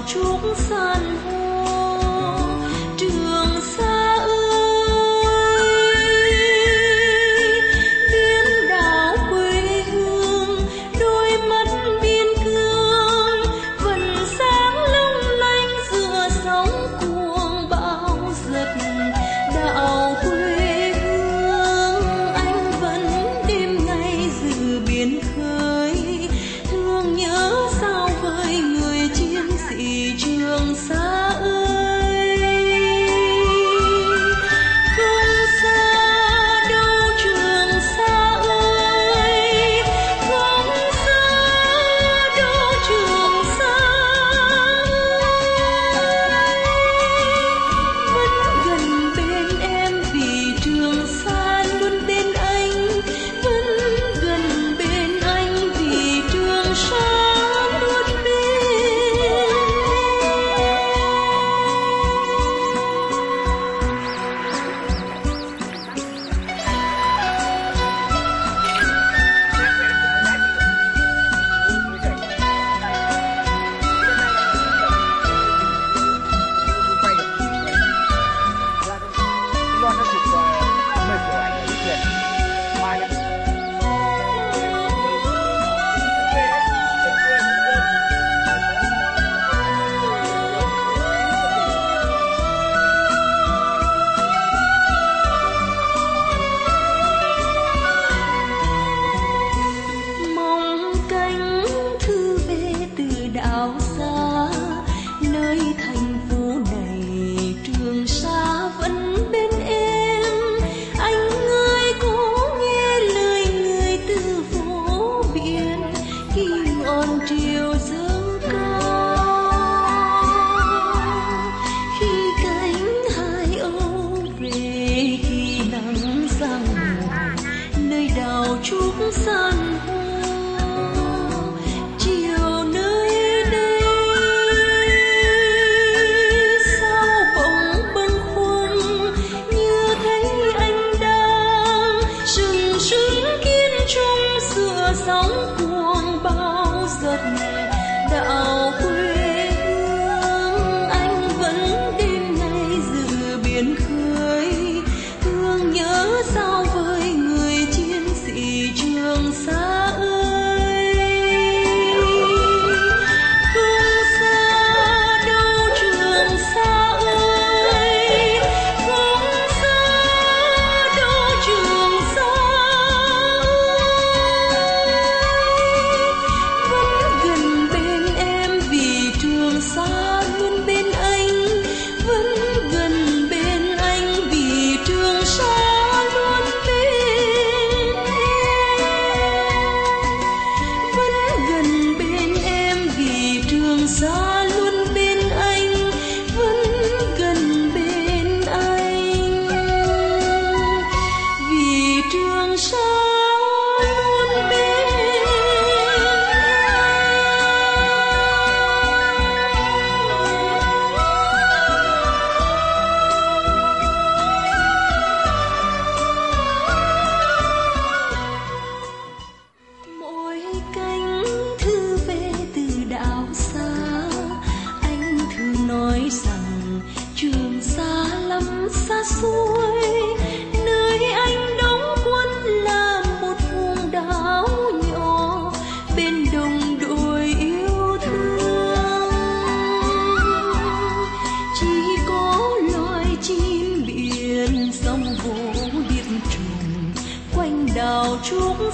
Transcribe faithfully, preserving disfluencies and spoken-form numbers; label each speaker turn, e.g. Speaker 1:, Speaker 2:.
Speaker 1: trúc san hô. Trường Sa ơi, biên đảo quê hương, đôi mắt biên cương vẫn sáng long lanh giữa sóng cuồng bão giật. Đảo quê hương anh vẫn đêm ngày giữ biển khơi, thương nhớ sao với người chiến sĩ Trường Sa ơi. Không xa đâu Trường Sa ơi, không xa đâu Trường Sa ơi. Vẫn gần bên em vì Trường Sa luôn bên anh, vẫn gần bên anh vì Trường Sa luôn bên em. Mong cánh thư về từ đảo xa, nơi thành phố này Trường Sa vẫn bên em. Anh ơi có nghe lời người từ phố biển khi ngọn triều dâng cao, khi cánh hai âu về, khi nắng giăng mùa nơi đảo trúc san hô. Chiều nơi đây sao bỗng bâng khuâng, như thấy anh đang sừng sững kiên trung giữa sóng cuồng bão giật. Đảo quê hương anh vẫn đêm ngày giữ biển khơi, thương nhớ sao với người chiến sĩ Trường Sa ơi. Không xa đâu Trường Sa ơi, không xa đâu Trường Sa ơi. Vẫn gần bên em vì Trường Sa luôn bên anh, vẫn gần bên anh vì Trường Sa luôn bên em. Vẫn gần bên em vì Trường Sa luôn bên anh, vẫn gần bên anh vì Trường Sa luôn bên em. Mỗi cánh thư về từ đảo xa, anh thường nói rằng Trường Sa lắm xa xôi, nơi anh đóng quân là một vùng đảo nhỏ bên đồng đội yêu thương. Chỉ có loài chim biển sông vỗ điệp trùng quanh đảo trúc